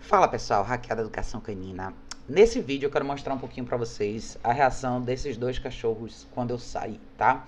Fala pessoal, Hackeada Educação Canina. Nesse vídeo eu quero mostrar um pouquinho pra vocês a reação desses dois cachorros quando eu saí, tá?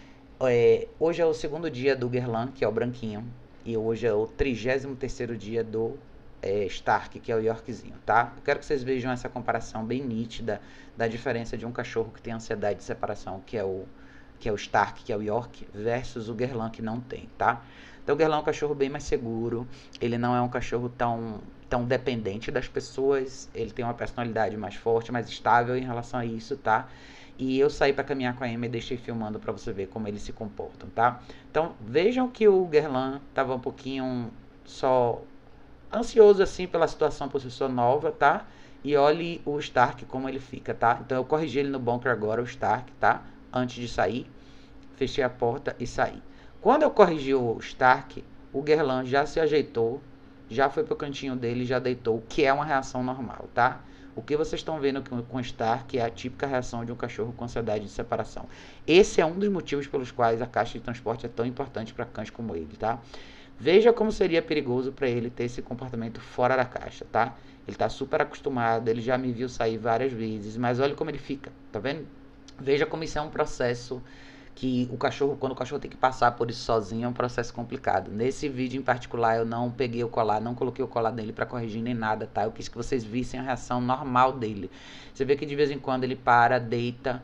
Hoje é o segundo dia do Guerlain, que é o branquinho, e hoje é o 33º dia do Stark, que é o Yorkzinho, tá? Eu quero que vocês vejam essa comparação bem nítida da diferença de um cachorro que tem ansiedade de separação, que é o Stark, que é o York, versus o Guerlain, que não tem, tá? Então o Guerlain é um cachorro bem mais seguro, ele não é um cachorro tão dependente das pessoas, ele tem uma personalidade mais forte, mais estável em relação a isso, tá? E eu saí para caminhar com a Emma e deixei filmando para você ver como eles se comportam, tá? Então vejam que o Guerlain tava um pouquinho só ansioso assim pela situação por ser nova, tá? E olhe o Stark como ele fica, tá? Então eu corrigi ele no bunker agora, o Stark, tá? Antes de sair, fechei a porta e saí. Quando eu corrigi o Stark, o Guerlain já se ajeitou, já foi pro cantinho dele, já deitou, que é uma reação normal, tá? O que vocês estão vendo com o Stark é a típica reação de um cachorro com ansiedade de separação. Esse é um dos motivos pelos quais a caixa de transporte é tão importante para cães como ele, tá? Veja como seria perigoso para ele ter esse comportamento fora da caixa, tá? Ele tá super acostumado, ele já me viu sair várias vezes, mas olha como ele fica, tá vendo? Veja como isso é um processo que o cachorro, quando o cachorro tem que passar por isso sozinho, é um processo complicado. Nesse vídeo em particular, eu não peguei o colar, não coloquei o colar dele para corrigir nem nada, tá? Eu quis que vocês vissem a reação normal dele. Você vê que de vez em quando ele para, deita,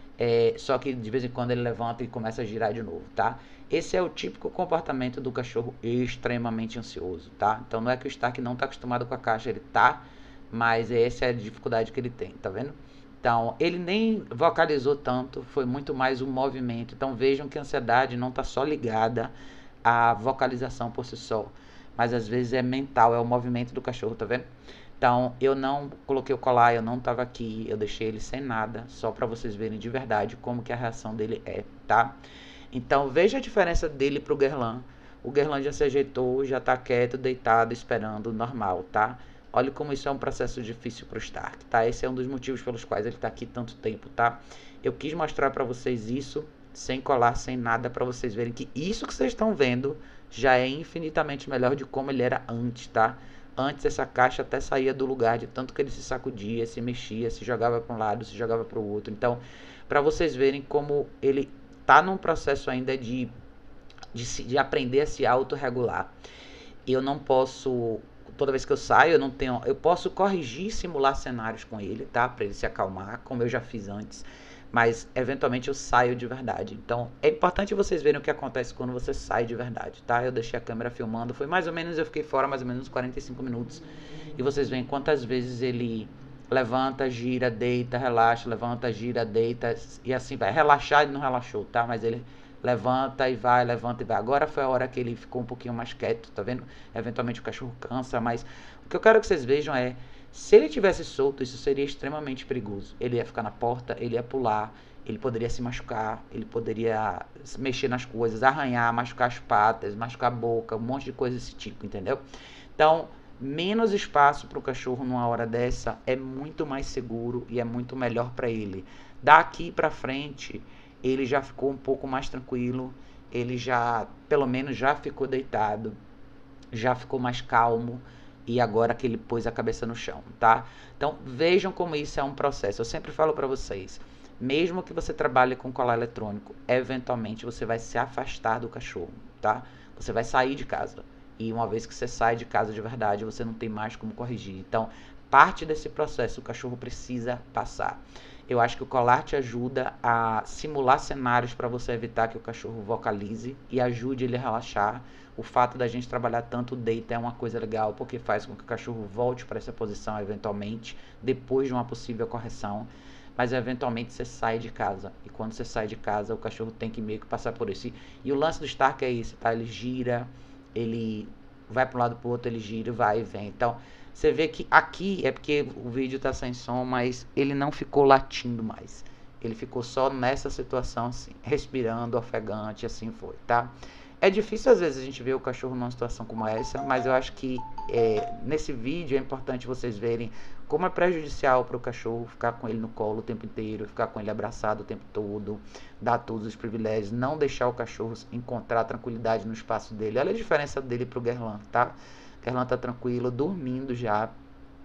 só que de vez em quando ele levanta e começa a girar de novo, tá? Esse é o típico comportamento do cachorro extremamente ansioso, tá? Então não é que o Stark não tá acostumado com a caixa, ele tá, mas essa é a dificuldade que ele tem, tá vendo? Então, ele nem vocalizou tanto, foi muito mais o movimento. Então, vejam que a ansiedade não está só ligada à vocalização por si só, mas às vezes é mental, é o movimento do cachorro, tá vendo? Então, eu não coloquei o colar, eu não estava aqui, eu deixei ele sem nada, só para vocês verem de verdade como que a reação dele é, tá? Então, veja a diferença dele pro Guerlain. O Guerlain já se ajeitou, já tá quieto, deitado, esperando, normal, tá? Olha como isso é um processo difícil pro Stark, tá? Esse é um dos motivos pelos quais ele tá aqui tanto tempo, tá? Eu quis mostrar pra vocês isso, sem colar, sem nada, pra vocês verem que isso que vocês estão vendo já é infinitamente melhor de como ele era antes, tá? Antes essa caixa até saía do lugar de tanto que ele se sacudia, se mexia, se jogava para um lado, se jogava para o outro. Então, para vocês verem como ele tá num processo ainda de aprender a se autorregular. Eu não posso, toda vez que eu saio, eu posso corrigir e simular cenários com ele, tá? Para ele se acalmar, como eu já fiz antes. Mas eventualmente eu saio de verdade. Então é importante vocês verem o que acontece quando você sai de verdade, tá? Eu deixei a câmera filmando, foi mais ou menos, eu fiquei fora mais ou menos uns 45 minutos. E vocês veem quantas vezes ele levanta, gira, deita, relaxa, levanta, gira, deita, e assim vai. Relaxar ele não relaxou, tá? Mas ele levanta e vai, levanta e vai. Agora foi a hora que ele ficou um pouquinho mais quieto, tá vendo? Eventualmente o cachorro cansa, mas o que eu quero que vocês vejam é, se ele tivesse solto, isso seria extremamente perigoso. Ele ia ficar na porta, ele ia pular, ele poderia se machucar, ele poderia mexer nas coisas, arranhar, machucar as patas, machucar a boca, um monte de coisa desse tipo, entendeu? Então, menos espaço para o cachorro numa hora dessa é muito mais seguro e é muito melhor para ele. Daqui para frente, ele já ficou um pouco mais tranquilo, ele já, pelo menos já ficou deitado, já ficou mais calmo e agora que ele pôs a cabeça no chão, tá? Então vejam como isso é um processo. Eu sempre falo para vocês, mesmo que você trabalhe com colar eletrônico, eventualmente você vai se afastar do cachorro, tá? Você vai sair de casa. E uma vez que você sai de casa de verdade, você não tem mais como corrigir. Então, parte desse processo o cachorro precisa passar. Eu acho que o colar te ajuda a simular cenários para você evitar que o cachorro vocalize e ajude ele a relaxar. O fato da gente trabalhar tanto o deita é uma coisa legal, porque faz com que o cachorro volte para essa posição eventualmente, depois de uma possível correção. Mas eventualmente você sai de casa. E quando você sai de casa, o cachorro tem que meio que passar por isso. E o lance do Stark é esse, tá? Ele gira, ele vai para um lado para o outro, ele gira, vai e vem. Então, você vê que aqui é porque o vídeo tá sem som, mas ele não ficou latindo mais. Ele ficou só nessa situação assim, respirando, ofegante, assim foi, tá? É difícil às vezes a gente ver o cachorro numa situação como essa, mas eu acho que nesse vídeo é importante vocês verem como é prejudicial para o cachorro ficar com ele no colo o tempo inteiro, ficar com ele abraçado o tempo todo, dar todos os privilégios, não deixar o cachorro encontrar tranquilidade no espaço dele. Olha a diferença dele pro Guerlain, tá? O Guerlain tá tranquilo, dormindo já,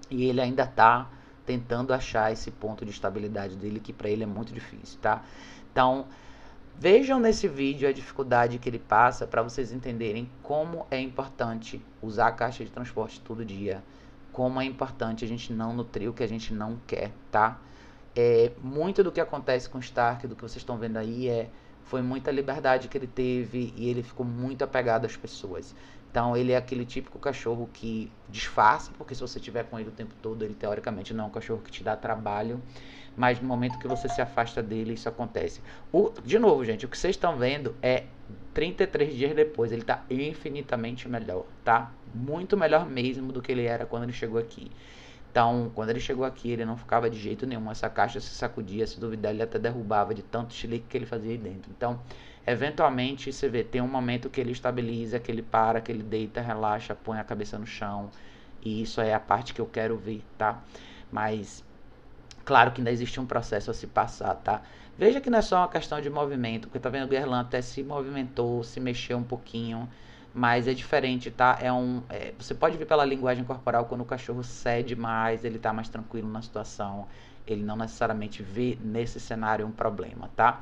E ele ainda tá tentando achar esse ponto de estabilidade dele, que para ele é muito difícil, tá? Então, vejam nesse vídeo a dificuldade que ele passa para vocês entenderem como é importante usar a caixa de transporte todo dia, como é importante a gente não nutrir o que a gente não quer, tá? Muito do que acontece com o Stark, do que vocês estão vendo aí, foi muita liberdade que ele teve e ele ficou muito apegado às pessoas. Então ele é aquele típico cachorro que disfarça, porque se você estiver com ele o tempo todo, ele teoricamente não é um cachorro que te dá trabalho, mas no momento que você se afasta dele, isso acontece. De novo, gente, o que vocês estão vendo é 33 dias depois, ele está infinitamente melhor, tá? Muito melhor mesmo do que ele era quando ele chegou aqui. Então, quando ele chegou aqui, ele não ficava de jeito nenhum. Essa caixa se sacudia, se duvidar, ele até derrubava de tanto chilique que ele fazia aí dentro. Então, eventualmente, você vê, tem um momento que ele estabiliza, que ele para, que ele deita, relaxa, põe a cabeça no chão. E isso é a parte que eu quero ver, tá? Mas, claro que ainda existe um processo a se passar, tá? Veja que não é só uma questão de movimento, porque tá vendo o Guerlain até se movimentou, se mexeu um pouquinho, mas é diferente, tá? Você pode ver pela linguagem corporal quando o cachorro cede mais, ele tá mais tranquilo na situação, ele não necessariamente vê nesse cenário um problema, tá?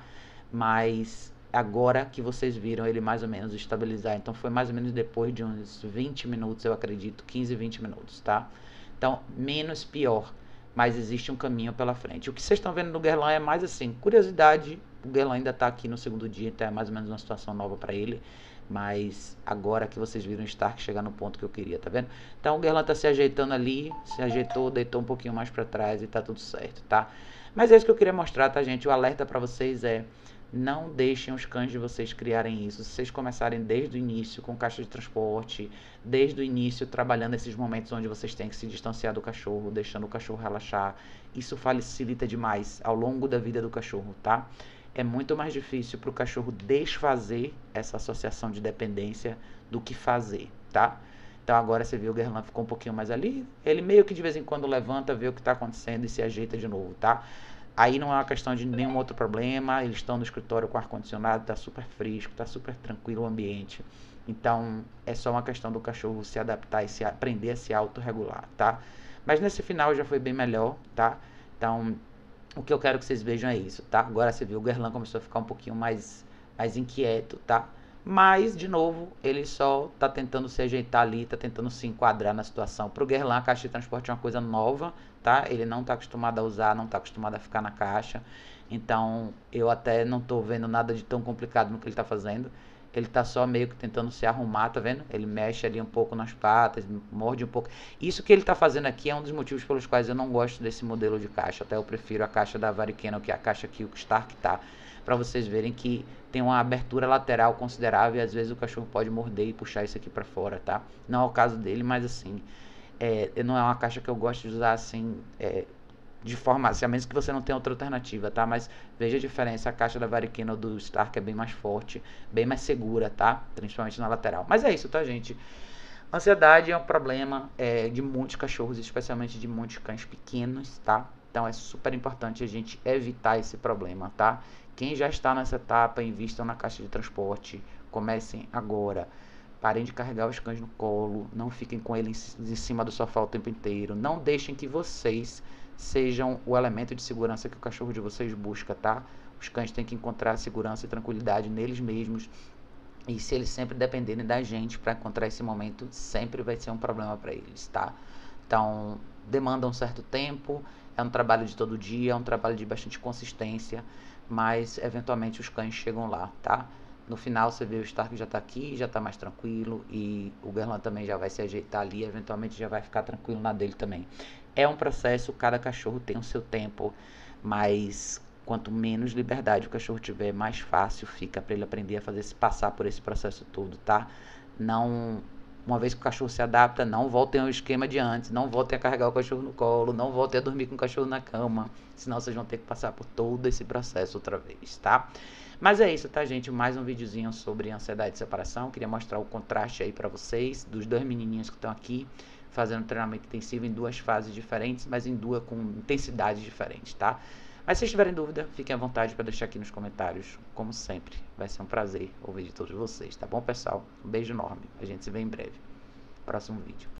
Mas agora que vocês viram ele mais ou menos estabilizar, então foi mais ou menos depois de uns 20 minutos, eu acredito, 15, 20 minutos, tá? Então, menos pior, mas existe um caminho pela frente. O que vocês estão vendo no Guerlain é mais assim, curiosidade, o Guerlain ainda está aqui no segundo dia, então é mais ou menos uma situação nova para ele, mas agora que vocês viram o Stark chegar no ponto que eu queria, tá vendo? Então o Guerlain tá se ajeitando ali, se ajeitou, deitou um pouquinho mais para trás e tá tudo certo, tá? Mas é isso que eu queria mostrar, tá, gente? O alerta para vocês é: não deixem os cães de vocês criarem isso. Se vocês começarem desde o início com caixa de transporte, desde o início trabalhando esses momentos onde vocês têm que se distanciar do cachorro, deixando o cachorro relaxar, isso facilita demais ao longo da vida do cachorro, tá? É muito mais difícil para o cachorro desfazer essa associação de dependência do que fazer, tá? Então agora você viu o Guerlain ficou um pouquinho mais ali, ele meio que de vez em quando levanta, vê o que está acontecendo e se ajeita de novo, tá? Aí não é uma questão de nenhum outro problema, eles estão no escritório com ar-condicionado, tá super fresco, tá super tranquilo o ambiente. Então é só uma questão do cachorro se adaptar e aprender a se autorregular, tá? Mas nesse final já foi bem melhor, tá? Então o que eu quero que vocês vejam é isso, tá? Agora você viu, o Guerlain começou a ficar um pouquinho mais inquieto, tá? Mas, de novo, ele só tá tentando se ajeitar ali, tá tentando se enquadrar na situação. Pro Guerlain, a caixa de transporte é uma coisa nova, tá? Ele não tá acostumado a usar, não tá acostumado a ficar na caixa. Então, eu até não tô vendo nada de tão complicado no que ele tá fazendo. Ele tá só meio que tentando se arrumar, tá vendo? Ele mexe ali um pouco nas patas, morde um pouco. Isso que ele tá fazendo aqui é um dos motivos pelos quais eu não gosto desse modelo de caixa. Até eu prefiro a caixa da Avari Kennel, que é a caixa que o Stark tá. Pra vocês verem que tem uma abertura lateral considerável e às vezes o cachorro pode morder e puxar isso aqui pra fora, tá? Não é o caso dele, mas assim, não é uma caixa que eu gosto de usar assim, de forma assim, a menos que você não tenha outra alternativa, tá? Mas veja a diferença, a caixa da Avari Kennel do Stark é bem mais forte, bem mais segura, tá? Principalmente na lateral. Mas é isso, tá, gente? Ansiedade é um problema de muitos cachorros, especialmente de muitos cães pequenos, tá? Então é super importante a gente evitar esse problema, tá? Quem já está nessa etapa, invistam na caixa de transporte, comecem agora. Parem de carregar os cães no colo, não fiquem com eles em cima do sofá o tempo inteiro, não deixem que vocês sejam o elemento de segurança que o cachorro de vocês busca, tá? Os cães têm que encontrar segurança e tranquilidade neles mesmos. E se eles sempre dependerem da gente para encontrar esse momento, sempre vai ser um problema para eles, tá? Então, demanda um certo tempo, é um trabalho de todo dia, é um trabalho de bastante consistência, mas eventualmente os cães chegam lá, tá? No final você vê o Stark já tá aqui, já tá mais tranquilo, e o Guerlain também já vai se ajeitar ali, eventualmente já vai ficar tranquilo na dele também. É um processo, cada cachorro tem o seu tempo, mas quanto menos liberdade o cachorro tiver, mais fácil fica para ele aprender a passar por esse processo todo, tá? Não, uma vez que o cachorro se adapta, não voltem ao esquema de antes, não voltem a carregar o cachorro no colo, não voltem a dormir com o cachorro na cama, senão vocês vão ter que passar por todo esse processo outra vez, tá? Mas é isso, tá, gente? Mais um videozinho sobre ansiedade de separação. Queria mostrar o contraste aí pra vocês dos dois menininhos que estão aqui fazendo treinamento intensivo em duas fases diferentes, mas em duas com intensidades diferentes, tá? Mas se vocês tiverem dúvida, fiquem à vontade para deixar aqui nos comentários, como sempre. Vai ser um prazer ouvir de todos vocês, tá bom, pessoal? Um beijo enorme. A gente se vê em breve. Próximo vídeo.